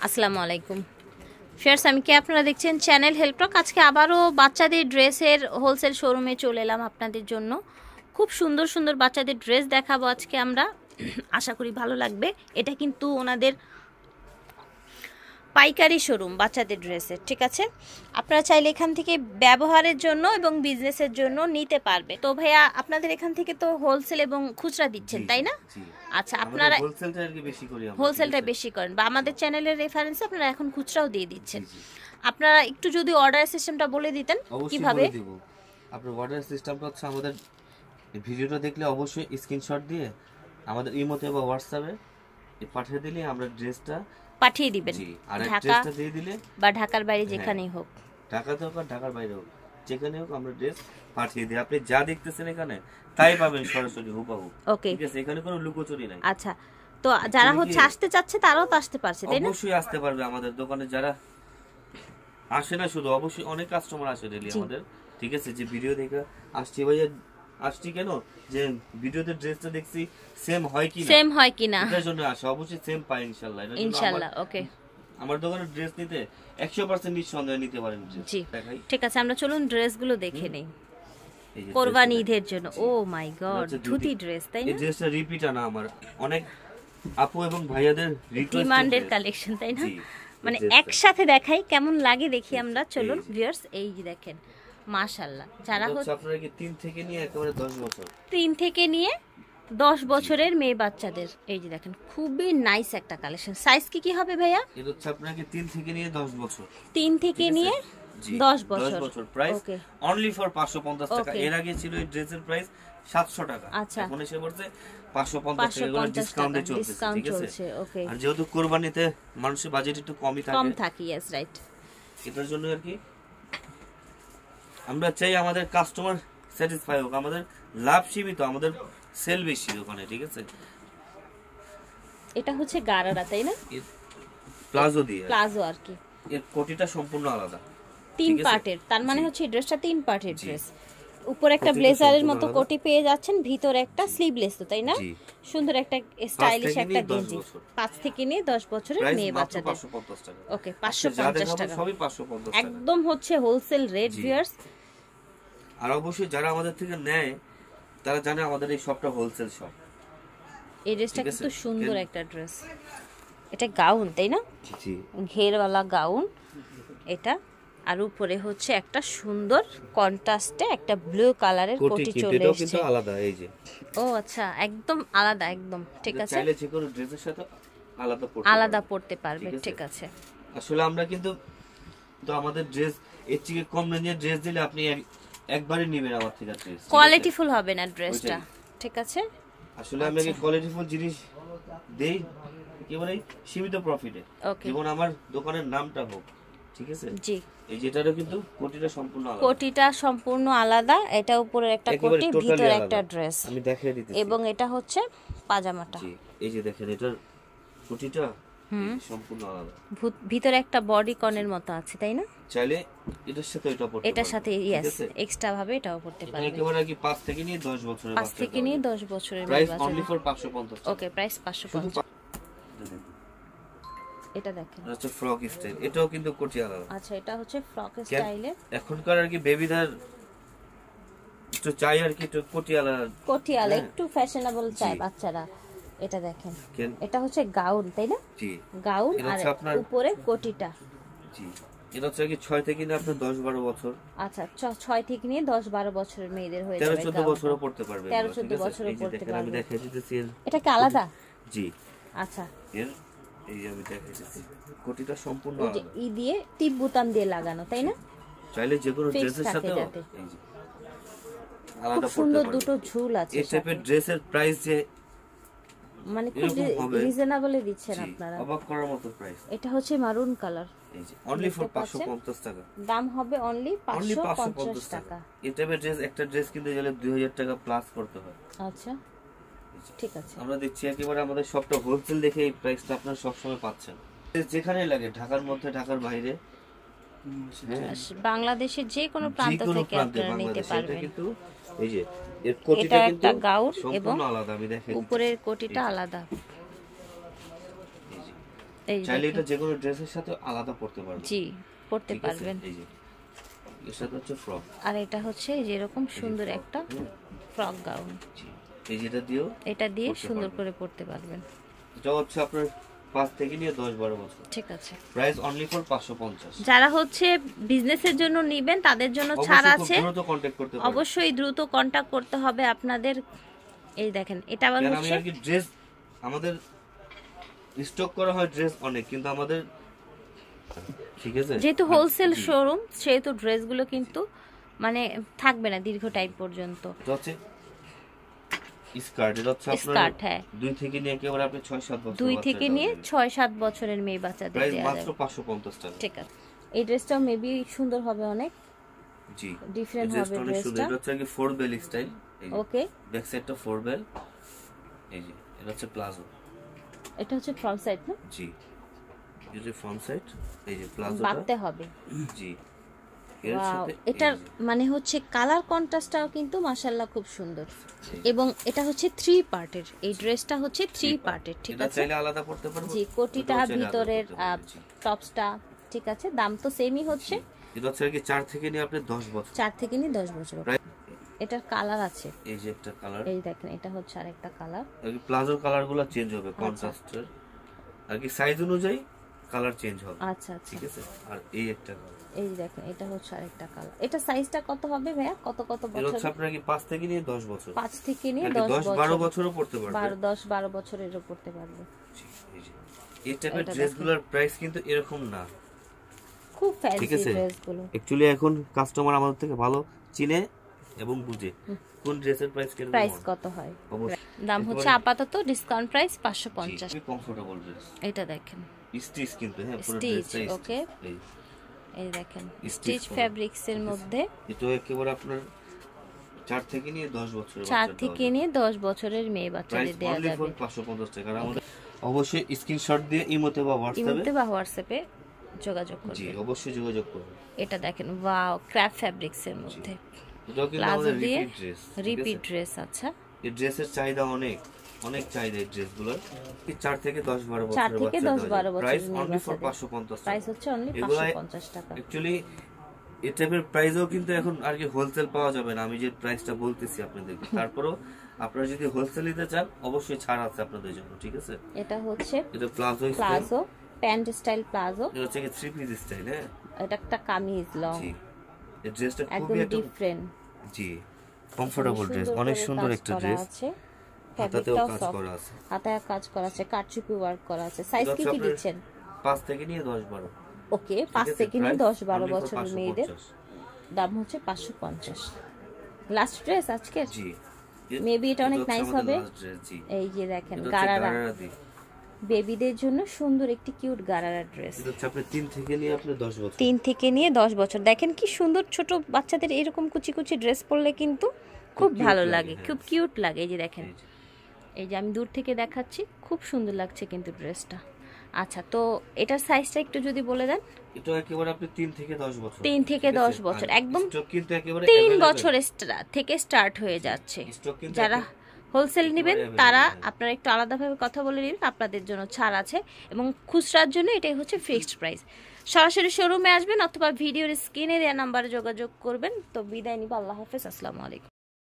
আসসালামু আলাইকুম ফ্রেন্ডস, আমি কি আপনারা দেখছেন চ্যানেল হেল্পটক। আজকে আবারও বাচ্চাদের ড্রেসের হোলসেল শোরুমে চলে এলাম আপনাদের জন্য। খুব সুন্দর সুন্দর বাচ্চাদের ড্রেস দেখাবো আজকে আমরা। আশা করি ভালো লাগবে। এটা কিন্তু ওনাদের পাইকারি শোরুম বাচ্চাদের ড্রেসের, ঠিক আছে। আপনারা চাইলে এখান থেকে ব্যবহারের জন্য এবং বিজনেসের জন্য নিতে পারবে। তো ভাইয়া, আপনাদের এখান থেকে তো হোলসেল এবং খুচরা দিচ্ছেন, তাই না? আচ্ছা, আপনারা হোলসেলটা বেশি করেন বা আমাদের চ্যানেলের রেফারেন্সে আপনারা এখন খুচরাও দিয়ে দিচ্ছেন। আপনারা একটু যদি অর্ডার সিস্টেমটা বলে দিতেন কিভাবে। আপনার অর্ডার সিস্টেমটা হচ্ছে আমাদের ভিডিওটা দেখলে অবশ্যই স্ক্রিনশট দিয়ে আমাদের ইমোতে বা হোয়াটসঅ্যাপে পাঠিয়ে দিলে আমরা ড্রেসটা পাঠিয়ে দিবেন। আর ঢাকা ড্রেসটা দিয়ে দিলে বা ঢাকার বাইরে যেখানেই হোক, ঢাকাতে হোক আর ঢাকার বাইরে হোক, যেখানে হোক আমরা ড্রেস পাঠিয়ে দিই। আপনি যা দেখতেছেন এখানে তাই পাবেন সরাসরি হুবহু। ওকে, ঠিক আছে, এখানে কোনো লুকোচুরি নাই। আচ্ছা, তো যারা হচ্ছে আসতে চাচ্ছে তারাও তো আসতে পারছে, তাই না? অবশ্যই আসতে পারবে আমাদের দোকানে। যারা আসে না শুধু, অবশ্যই অনেক কাস্টমার আসে ডেইলি আমাদের, ঠিক আছে, যে ভিডিও দেখে আসছি। ভাইয়া আসছি কেন, যে ভিডিওতে ড্রেসটা দেখছি সেম হয় কিনা এটার জন্য আসে। অবশ্যই সেম পাই ইনশাআল্লাহ। ইনশাআল্লাহ। ওকে, আমার দোকানে ড্রেস নিতে 100% নিঃসন্দেহে নিতে পারেন। জি, ঠিক আছে, আমরা চলুন ড্রেসগুলো দেখে নেই কোরবানি ঈদের জন্য। Oh my God, dhoti dress, তাই না? এই ড্রেসটা রিপিট আনা আমার অনেক আপু এবং ভাইয়াদের ডিমান্ডের কালেকশন, তাই না? মানে একসাথে দেখাই কেমন লাগে দেখি আমরা। চলুন ভিউয়ার্স, এই যে দেখেন মাশাআল্লাহ। যারা হচ্ছে আপনারা কি 3 থেকে নিয়ে একেবারে 10 বছর, 3 থেকে নিয়ে 10 বছরের মেয়ে বাচ্চাদের, এই যে দেখেন খুবই নাইস একটা কালেকশন। সাইজ কি হবে ভাইয়া? এটা হচ্ছে আপনাকে 3 থেকে নিয়ে 10 বছর, 3 থেকে নিয়ে 10 বছর। প্রাইস অনলি ফর 550 টাকা। এর আগে ছিল এই ড্রেসের প্রাইস 700 টাকা, এখন এসে পড়ছে 550 টাকা। এগুলো ডিসকাউন্টে চলছে, ঠিক আছে। ওকে, আর যেহেতু কুরবানিতে মানুষের বাজেট একটু কম থাকে, ইয়েস রাইট, এটার জন্য আর কি আমরা চাই আমাদের কাস্টমার স্যাটিসফাই হোক। আমাদের লাভ সীমিত, আমাদের সেল বেশি দোকানে, ঠিক আছে। এটা হচ্ছে গারারা, তাই না? প্লাজো আর কি এর কোটিটা সম্পূর্ণ আলাদা, 3 পার্টের। তার মানে হচ্ছে ড্রেসটা 3 পার্টের ড্রেস। উপরে একটা ব্লেজারের মতো কোটি পেয়ে যাচ্ছেন, ভিতরে একটা স্লিভলেস, তো তাই না? সুন্দর একটা স্টাইলিশ একটা গেঞ্জি। 5 থেকে নিয়ে 10 বছরের মেয়ে বাচ্চাদের। ওকে, 550 টাকা, সবই 550 টাকা, একদম হচ্ছে হোলসেল রেট ভিউয়ার্স। আর অবশ্যই যারা আমাদের থেকে নেয় তারা জানে আমাদের এই শপটা হোলসেল শপ। এই ড্রেসটা কিন্তু সুন্দর একটা ড্রেস। এটা গাউন, তাই না? জি, ঘেরওয়ালা গাউন এটা। আর উপরে হচ্ছে একটা সুন্দর কন্ট্রাস্টে একটা ব্লু কালারের কোটি চলে এসেছে। কিন্তু আলাদা, এই যে। ও আচ্ছা, একদম আলাদা, একদম ঠিক আছে। চাইলে যে কোনো ড্রেসের সাথে আলাদা পড়তে পারবে, ঠিক আছে। আসলে আমরা কিন্তু তো আমাদের ড্রেস এর থেকে কম রেঞ্জের ড্রেস দিলে আপনি একবারই নেবেন আমার থেকে ড্রেস। কোয়ালিটিফুল হবে না ড্রেসটা, ঠিক আছে। আসলে আমি কোয়ালিটিফুল জিনিস দেই একেবারে সীমিত প্রফিটে, যেমন আমার দোকানের নামটা হোক, ঠিক আছে। জি, এই যেটারও কিন্তু কোটিটা সম্পূর্ণ আলাদা। কোটিটা সম্পূর্ণ আলাদা। এটা উপরে একটা কোটি, ভিতরে একটা ড্রেস। আমি দেখিয়ে দিতেছি। এবং এটা হচ্ছে পাজামাটা। জি, এই যে দেখেন এটার কোটিটা সম্পূর্ণ আলাদা। ভিতরে একটা বডি কনের মতো আছে, তাই না? চাইলে এটার সাথে এটা পড়তে পারবে, এটার সাথে ইয়েস এক্সট্রা ভাবে এটাও পড়তে পারবে। একেবারে কি 5 থেকে নিয়ে 10 বছরের বাচ্চা, 5 থেকে নিয়ে 10 বছরের প্রাইস বাচ্চা। অনলি ফর 550 টাকা। Okay, price 550। এটা দেখেন, এটা ফ্রক স্টাইল, এটাও কিন্তু কোটি আলাদা। আচ্ছা, এটা হচ্ছে ফ্রক স্টাইলে। এখনকার আর কি বেবিদার একটু চাই আর কি একটু কোটি আলাদা, একটু ফ্যাশনেবল চাই বাচ্চারা। এটা দেখেন, এটা হচ্ছে গাউন, তাই না? জি, গাউন। আর উপরে কোটিটা। জি, এটা হচ্ছে কি 6 থেকে নিয়ে আপনার 10-12 বছর। আচ্ছা, 6 থেকে নিয়ে 10-12 বছরের মেয়েদের হয়ে যাবে। 13-14 বছরও পড়তে পারবে। 13-14 বছরও পড়তে পারবে। আমি দেখিয়ে দিতেছি। এটা কি আলাদা? জি, আচ্ছা, এই যে আমি দেখিয়ে দিতেছি, কোটিটা সম্পূর্ণ আলাদা। এই দিয়ে টিপ বুতাম দিয়ে লাগানো, তাই না? চাইলে যে কোনো ড্রেসের সাথে এই যে আলাদা সুন্দর দুটো ঝুল আছে। এই টাইপের ড্রেসের প্রাইস যে মানে খুব রিজনেবলে দিচ্ছেন আপনারা, অবাক করার মতো প্রাইস। এটা হচ্ছে মারুন কালার, এই যে অনলি ফর 550 টাকা। দাম হবে অনলি 550 টাকা। এই টাইপের ড্রেস একটা ড্রেস কিনতে গেলে 2000 টাকা প্লাস করতে হয়। আচ্ছা, ঠিক আছে। আমরা দিচ্ছি একেবারে আমাদের সবটা হোলসেল দেখে এই প্রাইসটা আপনারা সব সময় পাচ্ছেন। যেখানে লাগে, ঢাকার মধ্যে, ঢাকার বাইরে, বাংলাদেশের যে কোনো প্রান্ত থেকে আপনারা নিতে পারবেন। কিন্তু এই যে এর কোটিটা কিন্তু গাউন এবং আলাদা, আমি দেখাই উপরের কোটিটা আলাদা। এই চাইলে দেখেন। এটা যে কোনো ড্রেসের সাথে আলাদা পরতে পারবেন। জি পড়তে ঠিক আছে? পারবেন। এই যে এর সাথে হচ্ছে ফ্রক। আর এটা হচ্ছে যেরকম সুন্দর একটা ফ্রক গাউন, এই যেটা দিয়েও এটা দিয়ে পরতে সুন্দর পারবেন। করে পড়তে পারবেন। এটা হচ্ছে আপনার 5 থেকে নিয়ে 10-12 বছর। ঠিক আছে। Price only for 550। যারা হচ্ছে বিজনেসের জন্য নেবেন তাদের জন্য ছাড় আছে, দ্রুত কন্টাক্ট করতে পারবেন। অবশ্যই দ্রুত কন্টাক্ট করতে হবে আপনাদের। এই দেখেন এটা আবার কারণ আমি হচ্ছে আর কি ড্রেস আমাদের স্টক করা হয় ড্রেস অনেক, কিন্তু আমাদের ঠিক আছে যেহেতু হোলসেল শোরুম সেহেতু ড্রেসগুলো কিন্তু মানে থাকবে না দীর্ঘ টাইম পর্যন্ত। এটা হচ্ছে স্কার্ট। এটা হচ্ছে আপনার স্কার্ট, হ্যাঁ 2 থেকে নিয়ে একেবারে আপনি 6-7 বছর 2 থেকে নিয়ে 6-7 বছরের মেয়ে বাচ্চাদের প্রাইস দেওয়া মাত্র যাবে। 550 টাকা। ঠিক আছে। এই ড্রেসটাও মেবি সুন্দর হবে অনেক, জি ডিফারেন্ট এই হবে ড্রেসটা অনেক সুন্দর। ড্রেসটা। এটা হচ্ছে কি 4 বেল স্টাইল। এই যে ওকে, ব্যাক সাইডটা 4 বেল। এই যে এটা হচ্ছে প্লাজো। এটা হচ্ছে ফ্রন্ট সাইড না, জি এই যে ফ্রন্ট সাইড, এই যে প্লাজোটা। বাঁধতে হবে। জি এর ওয়াও, সাথে এটার মানে হচ্ছে কালার কন্ট্রাস্টটাও কিন্তু মাশাআল্লাহ খুব সুন্দর। এবং এটা হচ্ছে 3 পার্টের, এই ড্রেসটা হচ্ছে 3 পার্টের। ঠিক এটা আছে। চাইলে আলাদা পড়তে পারবো। জি কোটিটা এটাও চাইলে আলাদা ভিতরের পড়তে পারবেন, জি। টপসটা ঠিক আছে, দাম তো সেমই হচ্ছে। এটা হচ্ছে কি 4 থেকে নিয়ে আপনি 10 বছর। 4 থেকে নিয়ে 10 বছর। প্রায়- এটার কালার আছে, এই যে একটা কালার, এই দেখেন এটা হচ্ছে আরেকটা কালার। আর কি প্লাজোর কালারগুলো চেঞ্জ হবে কন্ট্রাস্টের, আর কি সাইজ অনুযায়ী কালার চেঞ্জ হবে। আচ্ছা আচ্ছা, ঠিক আছে। আর এই একটা কালার, এই দেখেন এটা হচ্ছে আরেকটা কালার। এটা সাইজটা কত হবে ভাইয়া, কত কত এটা বছর? হচ্ছে আপনার কি 5 থেকে নিয়ে 10 বছর। 5 থেকে নিয়ে আর কি 10 10-12 বছর, বছরও পড়তে পারবে। 10-12 বছরেরও পড়তে পারবে। জি, এই যে এই টাইপের এটা ড্রেসগুলোর প্রাইস কিন্তু এরকম না। খুব ঠিক ফ্যান্সি আছে। ড্রেসগুলো। অ্যাকচুয়ালি এখন কাস্টমার আমাদের থেকে ভালো চিনে এবং বুঝে কোন ড্রেসের প্রাইস কেমন। প্রাইস কত হয়? অবশ্যই। দাম হচ্ছে আপাতত ডিসকাউন্ট প্রাইস 550। খুবই কমফোর্টেবল ড্রেস। এটা দেখেন স্টিচ কিন্তু, হ্যাঁ পুরো স্টিচ, ড্রেসটা ওকে। এই এই দেখেন Stitch স্টিচ করা। ফ্যাব্রিক্স এর মধ্যে। এটা একেবারে আপনার 4 থেকে নিয়ে 10 বছরের 4 থেকে নিয়ে 10 বছরের মেয়ে বাচ্চাদের দেওয়া অনলি যাবে। ফর 550 টাকা। আর আমাদের অবশ্যই স্ক্রিনশট দিয়ে ইমোতে বা হোয়াটসঅ্যাপে, ইমোতে বা হোয়াটসঅ্যাপে যোগাযোগ জি করবেন। অবশ্যই যোগাযোগ করুন। এটা দেখেন ওয়াও, ক্র্যাপ ফ্যাব্রিক্স এর মধ্যে এটাও কিন্তু প্লাজো আমাদের দিয়ে রিপিট ড্রেস। Repeat dress. আচ্ছা, এই ড্রেসের চাহিদা অনেক অনেক চাহিদা এই ড্রেসগুলোর। 4 থেকে 10-12 বছরের 4 থেকে 10-12 বছরের প্রাইস মেয়ে অনলি ফর বাচ্চাদের। 550 টাকা। প্রাইস হচ্ছে অনলি এগুলা 550 টাকা। অ্যাকচুয়ালি এই টাইপের প্রাইসও কিন্তু এখন আর কি হোলসেল পাওয়া যাবে না, আমি যে প্রাইসটা বলতেছি আপনাদেরকে। তারপরেও আপনারা যদি হোলসেল নিতে চান অবশ্যই ছাড় আছে আপনাদের জন্য। ঠিক আছে। এটা হচ্ছে এটা palazzo style, palazzo, pant style palazzo. এটা হচ্ছে কি 3 পিস স্টাইল। হ্যাঁ এটা একটা কামিজ লং, জি এই ড্রেসটা একদম খুবই একটা ডিফারেন্ট। জি কমফোর্টেবল ড্রেস, অনেক সুন্দর একটা ড্রেস। আছে, হাতাতেও ফ্যাব্রিকটাও কাজ সফট, করা আছে। হাতায় কাজ করা আছে, কারচুপি ওয়ার্ক করা আছে। সাইজ এটা কি হচ্ছে কি আপনার দিচ্ছেন? 5 থেকে নিয়ে 10-12। ওকে, 5 থেকে নিয়ে 10-12 বছরের মেয়েদের দাম হচ্ছে 550। লাস্ট ড্রেস আজকে জি মেবি এটা অনেক নাইস হবে। জি এই যে দেখেন এটা হচ্ছে গারারা, গারারা দিয়ে। বেবিদের জন্য সুন্দর একটি কিউট গারারা ড্রেস। এটা হচ্ছে আপনি 3 থেকে নিয়ে আপনি 10 বছর। 3 থেকে নিয়ে 10 বছর। দেখেন কি সুন্দর, ছোট বাচ্চাদের এরকম কুচি কুচি ড্রেস পরলে কিন্তু খুব cute ভালো লাগে, লাগে, হ্যাঁ। খুব কিউট লাগে। এই যে দেখেন, এই যে। এই যে আমি দূর থেকে দেখাচ্ছি, খুব সুন্দর লাগছে কিন্তু ড্রেসটা। আচ্ছা, তো এটার সাইজটা একটু যদি বলে দেন। এটা একেবারে আপনি 3 থেকে 10 বছর। 3 থেকে ঠিক 10 আছে? বছর, আর একদম স্টক কিন্তু একেবারে 3 available। বছর থেকে স্টার্ট হয়ে যাচ্ছে। স্টক কিন্তু যারা হোলসেল নেবেন available, তারা হ্যাঁ। আপনারা একটু আলাদাভাবে কথা বলে নেবেন, আপনাদের জন্য ছাড় আছে। এবং খুচরার জন্য এটাই হচ্ছে ফিক্সড প্রাইস। সরাসরি শোরুমে আসবেন অথবা ভিডিওর স্ক্রিনে দেওয়া নাম্বারে যোগাযোগ করবেন। তো বিদায় নিব, আল্লাহ হাফেজ, আসসালামু আলাইকুম।